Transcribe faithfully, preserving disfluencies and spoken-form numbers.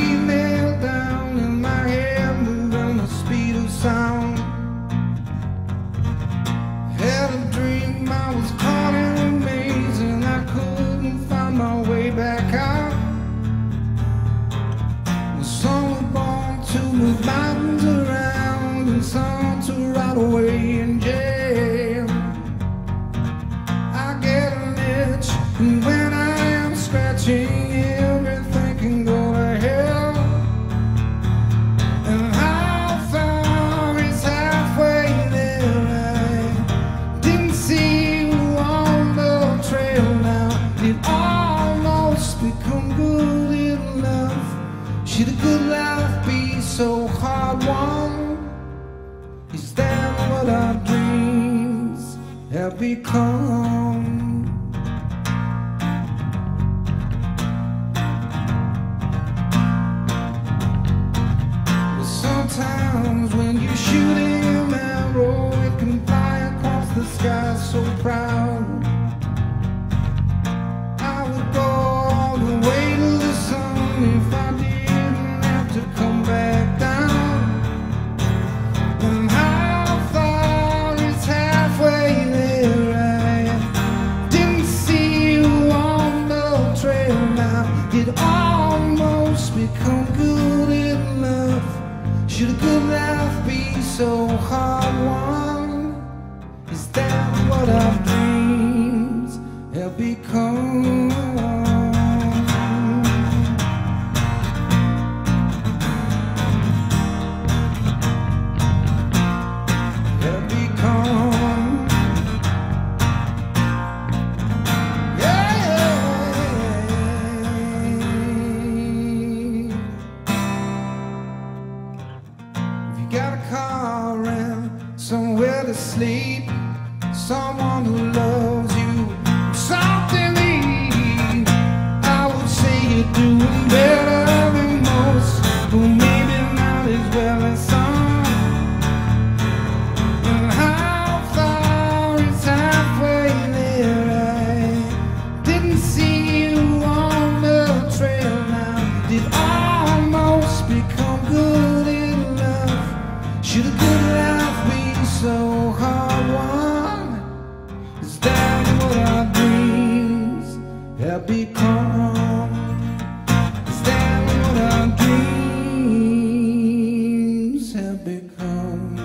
feet nailed down and my head moving the speed of sound. Had a dream I was caught in a maze and I couldn't find my way back out. Some were born to move mountains around and some to rot away in jail. I get an itch, and when I am scratching, everything can go to hell. And how far is halfway there? I didn't see you on the trail now. It almost become good enough. Should a good life be so hard won? Is that what our dreams have become? But sometimes when you're shooting an arrow, it can fly across the sky so proud. I would go all the way to the sun if I did to come back down. And how far is halfway there? I didn't see you on the trail now. It almost become good enough. Should a good life be so hard won? Is that what our dreams have become? Got a car and somewhere to sleep, someone who loves you, something to eat, I would say you're doing better than most, but maybe not as well as some. And how far is halfway there? I didn't see you on the trail now. Did almost become good enough. Should a good life be so hard won? Is that what our dreams have become? Is that what our dreams have become?